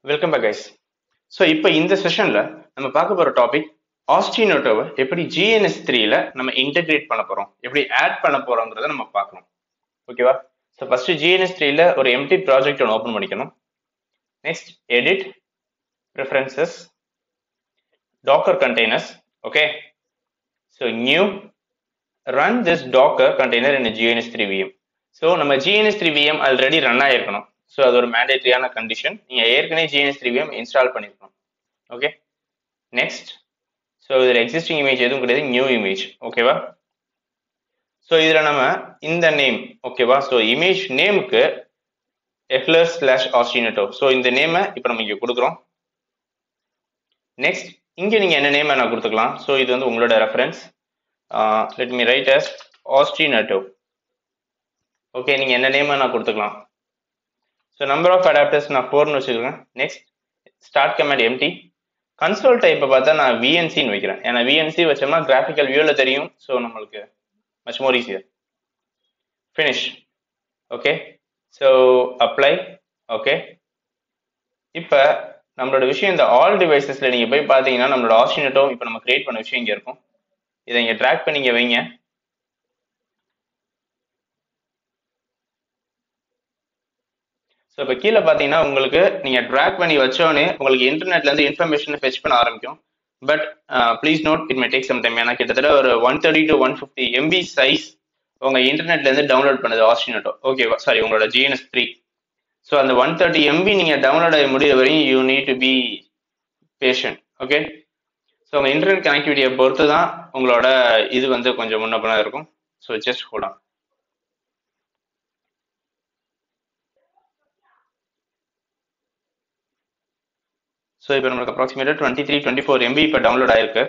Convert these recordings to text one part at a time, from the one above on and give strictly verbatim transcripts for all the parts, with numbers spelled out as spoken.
Welcome back guys. So இப்போ இந்த செஷன்ல நம்ம பார்க்க போற டாபிக் ஆஸ்டினோட்டோவை எப்படி G N S three ல நம்ம இன்டெகிரேட் பண்ண போறோம், எப்படி ஆட் பண்ண போறோங்கிறத நம்ம பார்க்கணும். ஓகேவா? So first G N S three ல ஒரு எம்டி ப்ராஜெக்ட் ஒன்று ஓப்பன் பண்ணிக்கணும். Next edit, preferences, docker containers. Okay, so new, run this docker container in G N S three V M. So நம்ம G N S three V M already run ஆயிருக்கணும். So அது ஒரு மேண்டேட்டரியான condition. நீங்கள் ஏற்கனவே G N S three V M install பண்ணிருக்கணும். Okay, next. So இதில் existing image எதுவும் கிடையாது, நியூ இமேஜ். ஓகேவா? ஸோ இதில் நம்ம இந்த நேம், ஓகேவா? ஸோ இமேஜ் நேமுக்கு எஹ்லர்ஸ் ஸ்லாஷ் ஆஸ்டினேட்டோ. ஸோ இந்த நேமை இப்போ நம்ம இங்கே கொடுக்குறோம். நெக்ஸ்ட், இங்கே நீங்கள் என்ன நேம் நான் கொடுத்துக்கலாம். ஸோ இது வந்து உங்களோட reference. Let me write as ostinato. Okay, நீங்கள் என்ன நேம் நான் கொடுத்துக்கலாம். ஸோ நம்பர் ஆஃப் அடாப்டர்ஸ் நான் ஃபோர்னு வச்சுக்கிறேன். Next, start command empty. Console டைப்பை பார்த்தா நான் V N C ன்னு வைக்கிறேன். ஏன்னா V N C வச்சோம்னா கிராஃபிக்கல் வியூவில் தெரியும். ஸோ நம்மளுக்கு much more easier. Finish. Okay, so apply. Okay, இப்போ நம்மளோட விஷயம் இந்த ஆல் டிவைசஸில் நீங்கள் போய் பார்த்தீங்கன்னா நம்மளோட ஆஸ்டினேட்டோ இப்போ நம்ம கிரியேட் பண்ண விஷயம் இங்கே இருக்கும். இதை இங்கே ட்ராக் பண்ணி இங்கே வைங்க. ஸோ இப்போ கீழே பார்த்தீங்கன்னா உங்களுக்கு நீங்கள் ட்ராக் பண்ணி வச்சோன்னே உங்களுக்கு இன்டர்நெட்லேருந்து இன்ஃபர்மேஷன் ஃபெச் பண்ண ஆரம்பிக்கும். But please note, it may take some time. ஏன்னா கிட்டத்தட்ட ஒரு one thirty to one fifty MB size உங்கள் இன்டர்நெட்லேருந்து டவுன்லோட் பண்ணுது ஆஸ்டினேட்டோ. ஓகேவா? சாரி, உங்களோட G N S three. So அந்த ஒன் தேர்ட்டி எம்பி நீங்கள் டவுன்லோட் ஆகி முடிய வரையும் you need to be patient. Okay, so உங்கள் இன்டர்நெட் கனெக்டிவிட்டியை பொறுத்து தான் உங்களோட இது வந்து கொஞ்சம் முன்ன பின்னா இருக்கும். So just hold on. So இப்போ நம்மளுக்கு அப்ராக்சிமேட்டாக twenty three twenty four MB இப்போ டவுன்லோட் ஆயிருக்கு.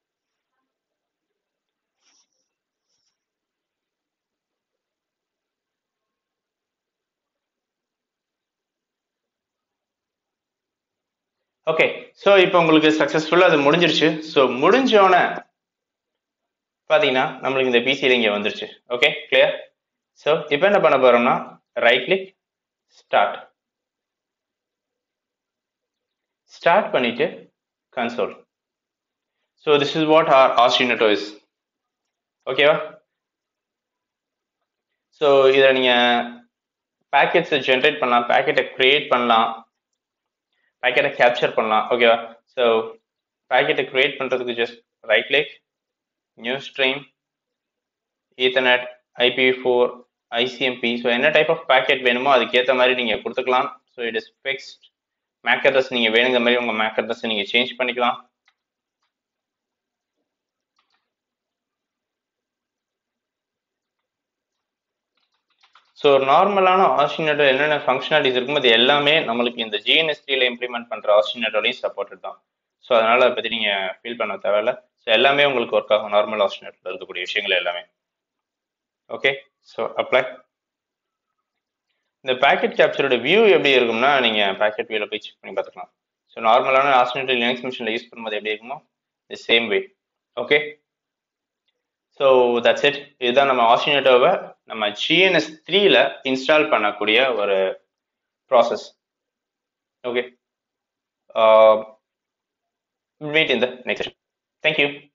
ஓகே, ஸோ இப்போ உங்களுக்கு சக்ஸஸ்ஃபுல்லாக அது முடிஞ்சிருச்சு. ஸோ முடிஞ்சோடனே பார்த்தீங்கன்னா நம்மளுக்கு இந்த பிசியில் இங்கே வந்துருச்சு. Okay, clear? ஸோ இப்போ என்ன பண்ண போகிறோம்னா ரைட் கிளிக், ஸ்டார்ட். ஸ்டார்ட் பண்ணிட்டு console. So this is what are ostinato is. ஓகேவா? ஸோ இதில் நீங்கள் பேக்கெட்ஸை ஜென்ரேட் பண்ணலாம், பேக்கெட்டை கிரியேட் பண்ணலாம், பேக்கெட்டை கேப்சர் பண்ணலாம். ஓகேவா? ஸோ பேக்கெட்டை கிரியேட் பண்ணுறதுக்கு just right click, new stream, ethernet, I P v four, I C M P. So என்ன டைப் ஆஃப் பேக்கெட் வேணுமோ அதுக்கேற்ற மாதிரி நீங்கள் கொடுத்துக்கலாம். So it is fixed. MAC address நீங்கள் வேணுங்கிற மாதிரி உங்கள் மேக் அட்ரஸை நீங்கள் சேஞ்ச் பண்ணிக்கலாம். ஸோ நார்மலான ஆஸ்டினேட்டோ என்னென்ன ஃபங்க்ஷனாலிட்டிஸ் இருக்கும் அது எல்லாமே நம்மளுக்கு இந்த G N S three ல இம்ப்ளிமெண்ட் பண்ணுற ஆஸ்டினேட்டோலையும் சப்போர்ட்டட் தான். ஸோ அதனால் அதை பற்றி நீங்கள் ஃபீல் பண்ண தேவையில்ல. ஸோ எல்லாமே உங்களுக்கு ஒர்க் ஆகும், நார்மல் ஆஸ்டினேட்டோவில் இருக்கக்கூடிய விஷயங்கள் எல்லாமே. Okay, so apply. இந்த பேக்கெட் கேப்சரோட வியூ எப்படி இருக்கும்னா நீங்கள் பேக்கெட் வியூவில் போய் செக் பண்ணி பார்த்துக்கலாம். ஸோ நார்மலான ஆஸ்டினேட்டோ லினக்ஸ் மிஷினில் யூஸ் பண்ணும்போது எப்படி இருக்குமோ the same way. Okay, so that's it. இதுதான் நம்ம ஆஸ்டினேட்டோவை நம்ம G N S three ல இன்ஸ்டால் பண்ணக்கூடிய ஒரு process. Okay, meet in the next. Thank you.